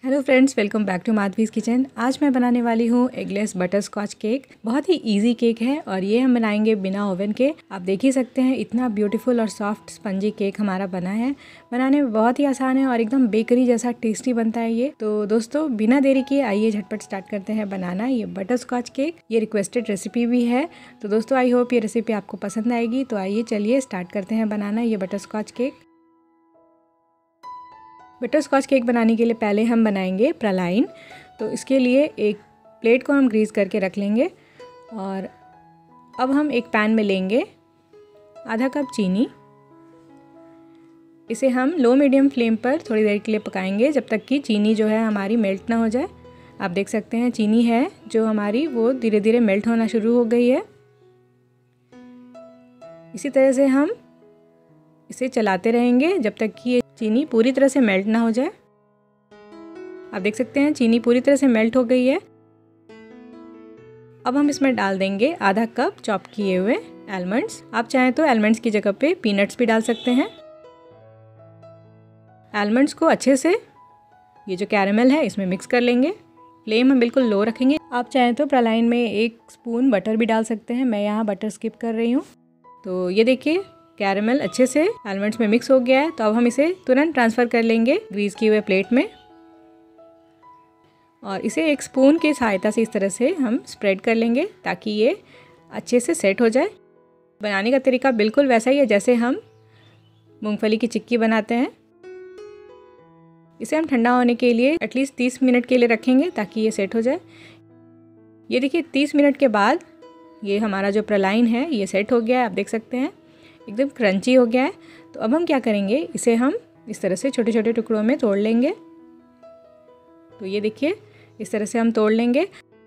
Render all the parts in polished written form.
Hello friends, welcome back to Madhavi's kitchen. आज मैं बनाने वाली हूँ एगलेस बटर स्कॉच केक। बहुत ही इजी केक है और ये हम बनाएंगे बिना ओवन के। आप देख ही सकते हैं इतना ब्यूटीफुल और सॉफ्ट स्पंजी केक हमारा बना है। बनाने में बहुत ही आसान है और एकदम बेकरी जैसा टेस्टी बनता है ये। तो दोस्तों बिना देरी किए आइए झटपट स्टार्ट करते हैं बनाना ये बटर स्कॉच केक। ये रिक्वेस्टेड रेसिपी भी है। तो दोस्तों आई होप ये रेसिपी आपको पसंद आएगी। तो आइए चलिए स्टार्ट करते हैं बनाना ये butterscotch cake. Butterscotch cake बनाने के लिए पहले हम बनाएंगे प्रलाइन। तो इसके लिए एक प्लेट को हम ग्रीस करके रख लेंगे और अब हम एक पैन में लेंगे आधा कप चीनी। इसे हम लो मीडियम फ्लेम पर थोड़ी देर के लिए पकाएंगे जब तक कि चीनी जो है हमारी मेल्ट ना हो जाए। आप देख सकते हैं चीनी है जो हमारी वो धीरे धीरे मेल्ट होना शुरू हो गई है। इसी तरह से हम इसे चलाते रहेंगे जब तक कि ये चीनी पूरी तरह से मेल्ट ना हो जाए। आप देख सकते हैं चीनी पूरी तरह से मेल्ट हो गई है। अब हम इसमें डाल देंगे आधा कप चॉप किए हुए आलमंड्स। आप चाहें तो आलमंड्स की जगह पे पीनट्स भी डाल सकते हैं। आलमंड्स को अच्छे से ये जो कैरेमल है इसमें मिक्स कर लेंगे। फ्लेम हम बिल्कुल लो रखेंगे। आप चाहें तो प्रलाइन में 1 स्पून बटर भी डाल सकते हैं। मैं यहाँ बटर स्किप कर रही हूँ। तो ये देखिए कैरेमल अच्छे से आलमंड्स में मिक्स हो गया है। तो अब हम इसे तुरंत ट्रांसफ़र कर लेंगे ग्रीस किए हुए प्लेट में और इसे एक स्पून की सहायता से इस तरह से हम स्प्रेड कर लेंगे ताकि ये अच्छे से सेट हो जाए। बनाने का तरीका बिल्कुल वैसा ही है जैसे हम मूंगफली की चिक्की बनाते हैं। इसे हम ठंडा होने के लिए एटलीस्ट 30 मिनट के लिए रखेंगे ताकि ये सेट हो जाए। ये देखिए 30 मिनट के बाद ये हमारा जो प्रलाइन है ये सेट हो गया है। आप देख सकते हैं एकदम क्रंची हो गया है। तो अब हम क्या करेंगे, इसे हम इस तरह से छोटे छोटे टुकड़ों में तोड़ लेंगे। तो ये देखिए इस तरह से हम तोड़ लेंगे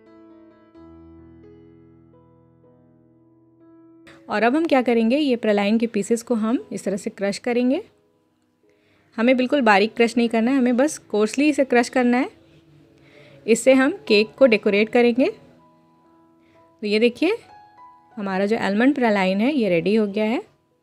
और अब हम क्या करेंगे, ये प्रलाइन के पीसेस को हम इस तरह से क्रश करेंगे। हमें बिल्कुल बारीक क्रश नहीं करना है, हमें बस कोर्सली इसे क्रश करना है। इससे हम केक को डेकोरेट करेंगे। तो ये देखिए हमारा जो आलमंड प्रलाइन है ये रेडी हो गया है।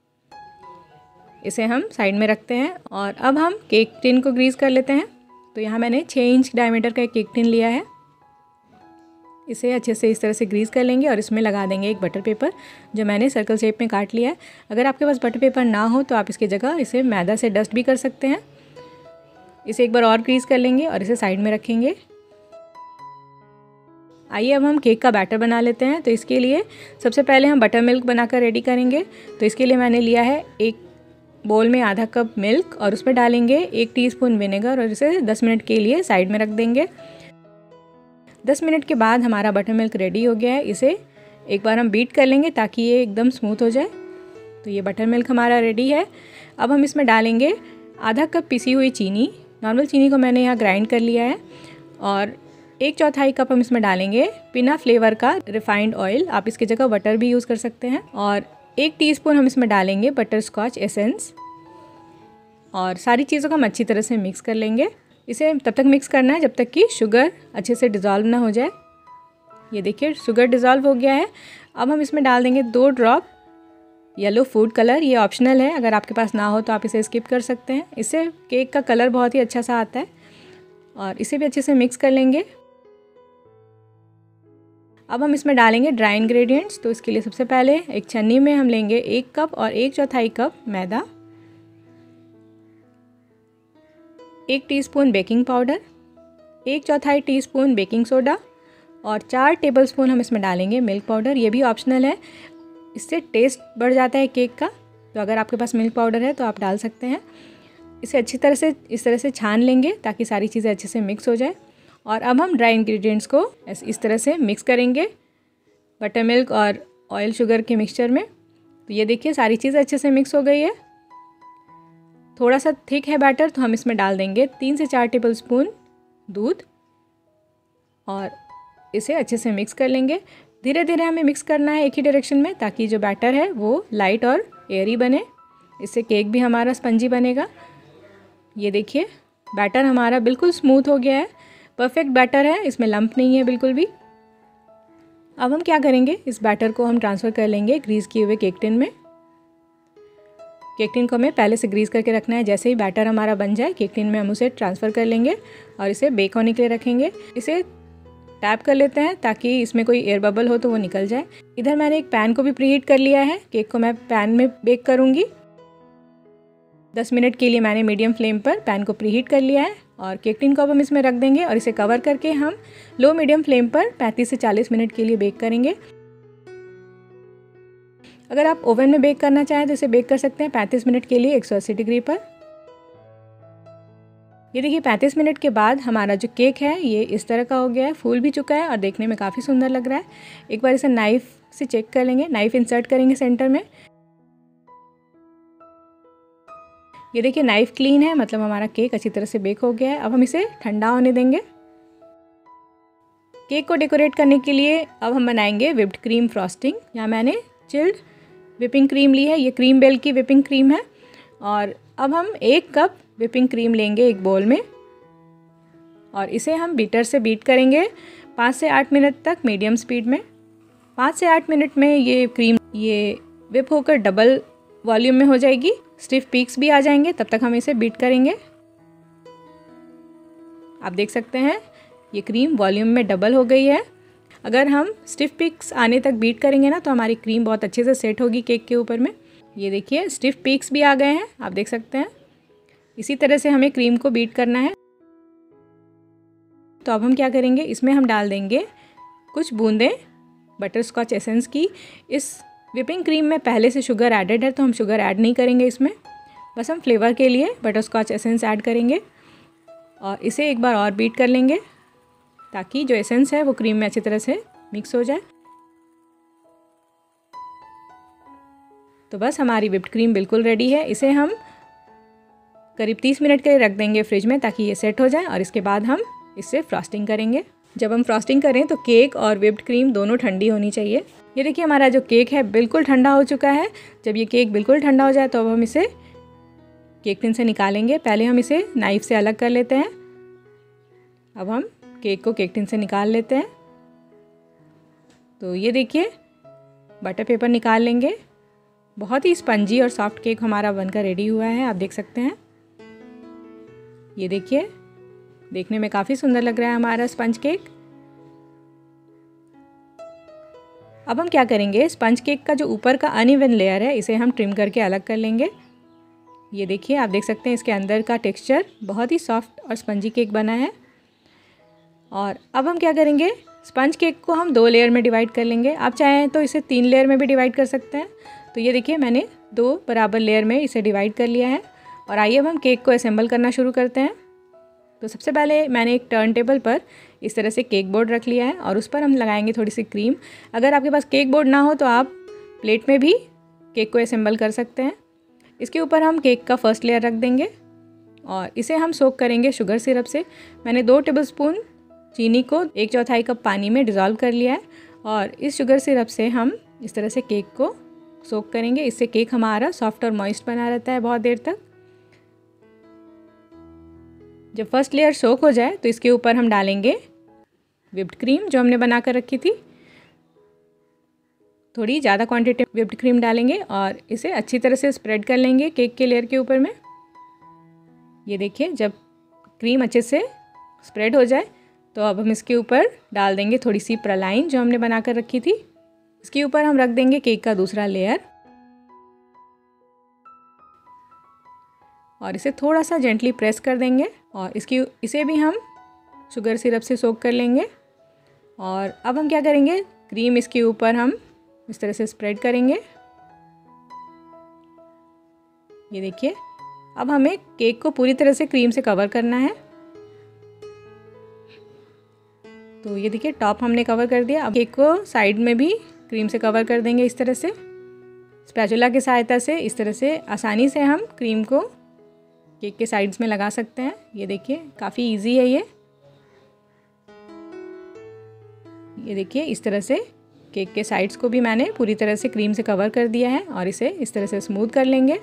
इसे हम साइड में रखते हैं और अब हम केक टिन को ग्रीस कर लेते हैं। तो यहाँ मैंने 6 इंच डायमीटर का एक केक टिन लिया है। इसे अच्छे से इस तरह से ग्रीस कर लेंगे और इसमें लगा देंगे एक बटर पेपर जो मैंने सर्कल शेप में काट लिया है। अगर आपके पास बटर पेपर ना हो तो आप इसकी जगह इसे मैदा से डस्ट भी कर सकते हैं। इसे एक बार और ग्रीस कर लेंगे और इसे साइड में रखेंगे। आइए अब हम केक का बैटर बना लेते हैं। तो इसके लिए सबसे पहले हम बटर मिल्क बनाकर रेडी करेंगे। तो इसके लिए मैंने लिया है एक बोल में आधा कप मिल्क और उसमें डालेंगे 1 टीस्पून विनेगर और इसे 10 मिनट के लिए साइड में रख देंगे। 10 मिनट के बाद हमारा बटर मिल्क रेडी हो गया है। इसे एक बार हम बीट कर लेंगे ताकि ये एकदम स्मूथ हो जाए। तो ये बटर मिल्क हमारा रेडी है। अब हम इसमें डालेंगे आधा कप पिसी हुई चीनी। नॉर्मल चीनी को मैंने यहाँ ग्राइंड कर लिया है और 1/4 कप हम इसमें डालेंगे बिना फ्लेवर का रिफाइंड ऑयल। आप इसकी जगह बटर भी यूज़ कर सकते हैं। और 1 टीस्पून हम इसमें डालेंगे बटर स्कॉच एसेंस और सारी चीज़ों को हम अच्छी तरह से मिक्स कर लेंगे। इसे तब तक मिक्स करना है जब तक कि शुगर अच्छे से डिज़ोल्व ना हो जाए। ये देखिए शुगर डिज़ोल्व हो गया है। अब हम इसमें डाल देंगे 2 ड्रॉप येलो फूड कलर। ये ऑप्शनल है, अगर आपके पास ना हो तो आप इसे स्किप कर सकते हैं। इससे केक का कलर बहुत ही अच्छा सा आता है और इसे भी अच्छे से मिक्स कर लेंगे। अब हम इसमें डालेंगे ड्राई इंग्रेडिएंट्स। तो इसके लिए सबसे पहले एक छन्नी में हम लेंगे 1 कप और 1/4 कप मैदा, 1 teaspoon baking powder, 1/4 teaspoon baking soda और 4 टेबलस्पून हम इसमें डालेंगे मिल्क पाउडर। ये भी ऑप्शनल है, इससे टेस्ट बढ़ जाता है केक का। तो अगर आपके पास मिल्क पाउडर है तो आप डाल सकते हैं। इसे अच्छी तरह से इस तरह से छान लेंगे ताकि सारी चीज़ें अच्छे से मिक्स हो जाए। और अब हम ड्राई इंग्रेडिएंट्स को इस तरह से मिक्स करेंगे बटर मिल्क और ऑयल शुगर के मिक्सचर में। तो ये देखिए सारी चीज़ें अच्छे से मिक्स हो गई है। थोड़ा सा थिक है बैटर तो हम इसमें डाल देंगे 3 से 4 टेबलस्पून दूध और इसे अच्छे से मिक्स कर लेंगे। धीरे धीरे हमें मिक्स करना है एक ही डायरेक्शन में ताकि जो बैटर है वो लाइट और एयरी बने। इससे केक भी हमारा स्पंजी बनेगा। ये देखिए बैटर हमारा बिल्कुल स्मूथ हो गया है, परफेक्ट बैटर है, इसमें लंप नहीं है बिल्कुल भी। अब हम क्या करेंगे, इस बैटर को हम ट्रांसफ़र कर लेंगे ग्रीस किए हुए केक टिन में। केक टिन को हमें पहले से ग्रीस करके रखना है। जैसे ही बैटर हमारा बन जाए केक टिन में हम उसे ट्रांसफ़र कर लेंगे और इसे बेक होने के लिए रखेंगे। इसे टैप कर लेते हैं ताकि इसमें कोई एयर बबल हो तो वो निकल जाए। इधर मैंने एक पैन को भी प्रीहीट कर लिया है। केक को मैं पैन में बेक करूँगी। 10 मिनट के लिए मैंने मीडियम फ्लेम पर पैन को प्रीहीट कर लिया है और केक टिन को अब हम इसमें रख देंगे और इसे कवर करके हम लो मीडियम फ्लेम पर 35 से 40 मिनट के लिए बेक करेंगे। अगर आप ओवन में बेक करना चाहें तो इसे बेक कर सकते हैं 35 मिनट के लिए 180 डिग्री पर। ये देखिए 35 मिनट के बाद हमारा जो केक है ये इस तरह का हो गया है, फूल भी चुका है और देखने में काफ़ी सुंदर लग रहा है। एक बार इसे नाइफ़ से चेक कर लेंगे, नाइफ़ इंसर्ट करेंगे सेंटर में। ये देखिए नाइफ़ क्लीन है, मतलब हमारा केक अच्छी तरह से बेक हो गया है। अब हम इसे ठंडा होने देंगे। केक को डेकोरेट करने के लिए अब हम बनाएंगे व्हिप्ड क्रीम फ्रॉस्टिंग। यहाँ मैंने चिल्ड व्हिपिंग क्रीम ली है, ये क्रीम बेल की व्हिपिंग क्रीम है। और अब हम 1 कप व्हिपिंग क्रीम लेंगे एक बोल में और इसे हम बीटर से बीट करेंगे 5 से 8 मिनट तक मीडियम स्पीड में। 5 से 8 मिनट में ये क्रीम व्हिप होकर डबल वॉल्यूम में हो जाएगी, स्टिफ पीक्स भी आ जाएंगे। तब तक हम इसे बीट करेंगे। आप देख सकते हैं ये क्रीम वॉल्यूम में डबल हो गई है। अगर हम स्टिफ पीक्स आने तक बीट करेंगे ना तो हमारी क्रीम बहुत अच्छे से सेट होगी केक के ऊपर में। ये देखिए स्टिफ पीक्स भी आ गए हैं, आप देख सकते हैं। इसी तरह से हमें क्रीम को बीट करना है। तो अब हम क्या करेंगे, इसमें हम डाल देंगे कुछ बूंदें बटर स्कॉच एसेंस की। इस व्हिपिंग क्रीम में पहले से शुगर एडेड है तो हम शुगर ऐड नहीं करेंगे इसमें, बस हम फ्लेवर के लिए बटर स्कॉच एसेंस ऐड करेंगे और इसे एक बार और बीट कर लेंगे ताकि जो एसेंस है वो क्रीम में अच्छी तरह से मिक्स हो जाए। तो बस हमारी व्हिप्ड क्रीम बिल्कुल रेडी है। इसे हम करीब 30 मिनट के लिए रख देंगे फ्रिज में ताकि ये सेट हो जाए और इसके बाद हम इससे फ्रॉस्टिंग करेंगे। जब हम फ्रॉस्टिंग करें तो केक और व्हिप्ड क्रीम दोनों ठंडी होनी चाहिए। ये देखिए हमारा जो केक है बिल्कुल ठंडा हो चुका है। जब ये केक बिल्कुल ठंडा हो जाए तो अब हम इसे केक टिन से निकालेंगे। पहले हम इसे नाइफ़ से अलग कर लेते हैं। अब हम केक को केक टिन से निकाल लेते हैं। तो ये देखिए बटर पेपर निकाल लेंगे। बहुत ही स्पंजी और सॉफ्ट केक हमारा बनकर रेडी हुआ है, आप देख सकते हैं। ये देखिए देखने में काफ़ी सुंदर लग रहा है हमारा स्पंज केक। अब हम क्या करेंगे, स्पंज केक का जो ऊपर का अनइवन लेयर है इसे हम ट्रिम करके अलग कर लेंगे। ये देखिए आप देख सकते हैं इसके अंदर का टेक्सचर बहुत ही सॉफ्ट और स्पंजी केक बना है। और अब हम क्या करेंगे, स्पंज केक को हम 2 लेयर में डिवाइड कर लेंगे। आप चाहें तो इसे 3 लेयर में भी डिवाइड कर सकते हैं। तो ये देखिए मैंने 2 बराबर लेयर में इसे डिवाइड कर लिया है। और आइए अब हम केक को असेंबल करना शुरू करते हैं। तो सबसे पहले मैंने एक टर्न टेबल पर इस तरह से केक बोर्ड रख लिया है और उस पर हम लगाएंगे थोड़ी सी क्रीम। अगर आपके पास केक बोर्ड ना हो तो आप प्लेट में भी केक को असेंबल कर सकते हैं। इसके ऊपर हम केक का फर्स्ट लेयर रख देंगे और इसे हम सोक करेंगे शुगर सिरप से। मैंने 2 टेबलस्पून चीनी को 1/4 कप पानी में डिज़ोल्व कर लिया है और इस शुगर सिरप से हम इस तरह से केक को सोक करेंगे। इससे केक हमारा सॉफ्ट और मॉइस्ट बना रहता है बहुत देर तक। जब फर्स्ट लेयर सोक हो जाए तो इसके ऊपर हम डालेंगे व्हिप्ड क्रीम जो हमने बना कर रखी थी। थोड़ी ज़्यादा क्वांटिटी व्हिप्ड क्रीम डालेंगे और इसे अच्छी तरह से स्प्रेड कर लेंगे केक के लेयर के ऊपर में। ये देखिए जब क्रीम अच्छे से स्प्रेड हो जाए तो अब हम इसके ऊपर डाल देंगे थोड़ी सी प्रलाइन जो हमने बना कर रखी थी। इसके ऊपर हम रख देंगे केक का दूसरा लेयर और इसे थोड़ा सा जेंटली प्रेस कर देंगे और इसे भी हम शुगर सिरप से सोक कर लेंगे। और अब हम क्या करेंगे, क्रीम इसके ऊपर हम इस तरह से स्प्रेड करेंगे। ये देखिए अब हमें केक को पूरी तरह से क्रीम से कवर करना है। तो ये देखिए टॉप हमने कवर कर दिया। अब केक को साइड में भी क्रीम से कवर कर देंगे इस तरह से। स्पैचुला की सहायता से इस तरह से आसानी से हम क्रीम को केक के साइड्स में लगा सकते हैं। ये देखिए काफ़ी इजी है ये देखिए इस तरह से केक के साइड्स को भी मैंने पूरी तरह से क्रीम से कवर कर दिया है और इसे इस तरह से स्मूथ कर लेंगे।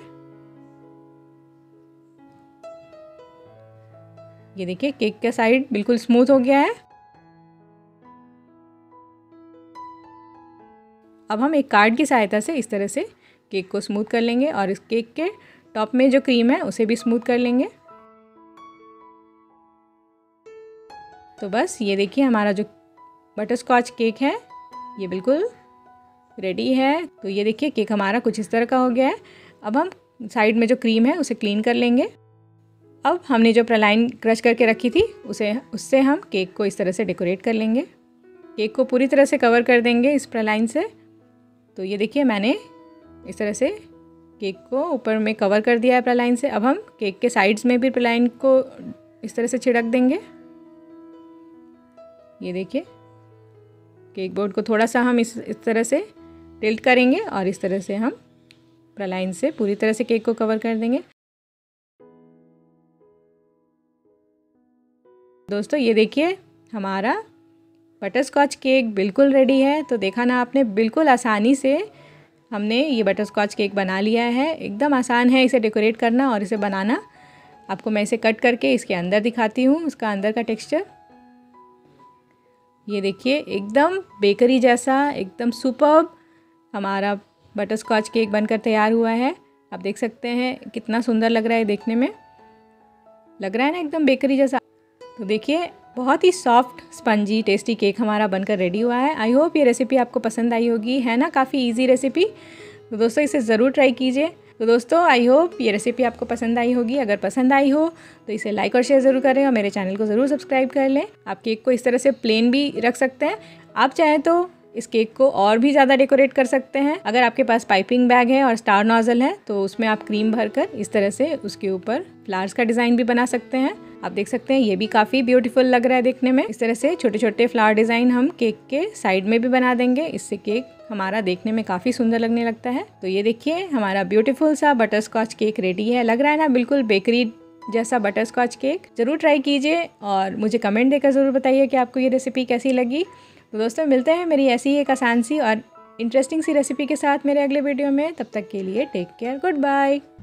ये देखिए केक का साइड बिल्कुल स्मूथ हो गया है। अब हम एक कार्ड की सहायता से इस तरह से केक को स्मूथ कर लेंगे और इस केक के टॉप में जो क्रीम है उसे भी स्मूथ कर लेंगे। तो बस ये देखिए हमारा जो बटर स्कॉच केक है ये बिल्कुल रेडी है। तो ये देखिए केक हमारा कुछ इस तरह का हो गया है। अब हम साइड में जो क्रीम है उसे क्लीन कर लेंगे। अब हमने जो प्रलाइन क्रश करके रखी थी उससे हम केक को इस तरह से डेकोरेट कर लेंगे। केक को पूरी तरह से कवर कर देंगे इस प्रलाइन से। तो ये देखिए मैंने इस तरह से केक को ऊपर में कवर कर दिया है प्रलाइन से। अब हम केक के साइड्स में भी प्रलाइन को इस तरह से छिड़क देंगे। ये देखिए केक बोर्ड को थोड़ा सा हम इस तरह से टिल्ट करेंगे और इस तरह से हम प्रलाइन से पूरी तरह से केक को कवर कर देंगे। दोस्तों ये देखिए हमारा बटर स्कॉच केक बिल्कुल रेडी है। तो देखा ना आपने, बिल्कुल आसानी से हमने ये बटर स्कॉच केक बना लिया है। एकदम आसान है इसे डेकोरेट करना और इसे बनाना। आपको मैं इसे कट करके इसके अंदर दिखाती हूँ, उसका अंदर का टेक्सचर। ये देखिए एकदम बेकरी जैसा, एकदम सुपर्ब हमारा बटर स्कॉच केक बनकर तैयार हुआ है। आप देख सकते हैं कितना सुंदर लग रहा है देखने में, लग रहा है ना एकदम बेकरी जैसा। तो देखिए बहुत ही सॉफ्ट स्पंजी टेस्टी केक हमारा बनकर रेडी हुआ है। आई होप ये रेसिपी आपको पसंद आई होगी, है ना काफ़ी इजी रेसिपी। तो दोस्तों इसे ज़रूर ट्राई कीजिए। तो दोस्तों आई होप ये रेसिपी आपको पसंद आई होगी। अगर पसंद आई हो तो इसे लाइक और शेयर ज़रूर करें और मेरे चैनल को ज़रूर सब्सक्राइब कर लें। आप केक को इस तरह से प्लेन भी रख सकते हैं। आप चाहें तो इस केक को और भी ज़्यादा डेकोरेट कर सकते हैं। अगर आपके पास पाइपिंग बैग है और स्टार नोजल है तो उसमें आप क्रीम भरकर इस तरह से उसके ऊपर फ्लावर्स का डिज़ाइन भी बना सकते हैं। आप देख सकते हैं ये भी काफ़ी ब्यूटीफुल लग रहा है देखने में। इस तरह से छोटे छोटे फ्लावर डिज़ाइन हम केक के साइड में भी बना देंगे। इससे केक हमारा देखने में काफ़ी सुंदर लगने लगता है। तो ये देखिए हमारा ब्यूटीफुल सा बटर स्कॉच केक रेडी है। लग रहा है ना बिल्कुल बेकरी जैसा बटर स्कॉच केक। ज़रूर ट्राई कीजिए और मुझे कमेंट देकर ज़रूर बताइए कि आपको ये रेसिपी कैसी लगी। तो दोस्तों मिलते हैं मेरी ऐसी ही एक आसान सी और इंटरेस्टिंग सी रेसिपी के साथ मेरे अगले वीडियो में। तब तक के लिए टेक केयर, गुड बाय।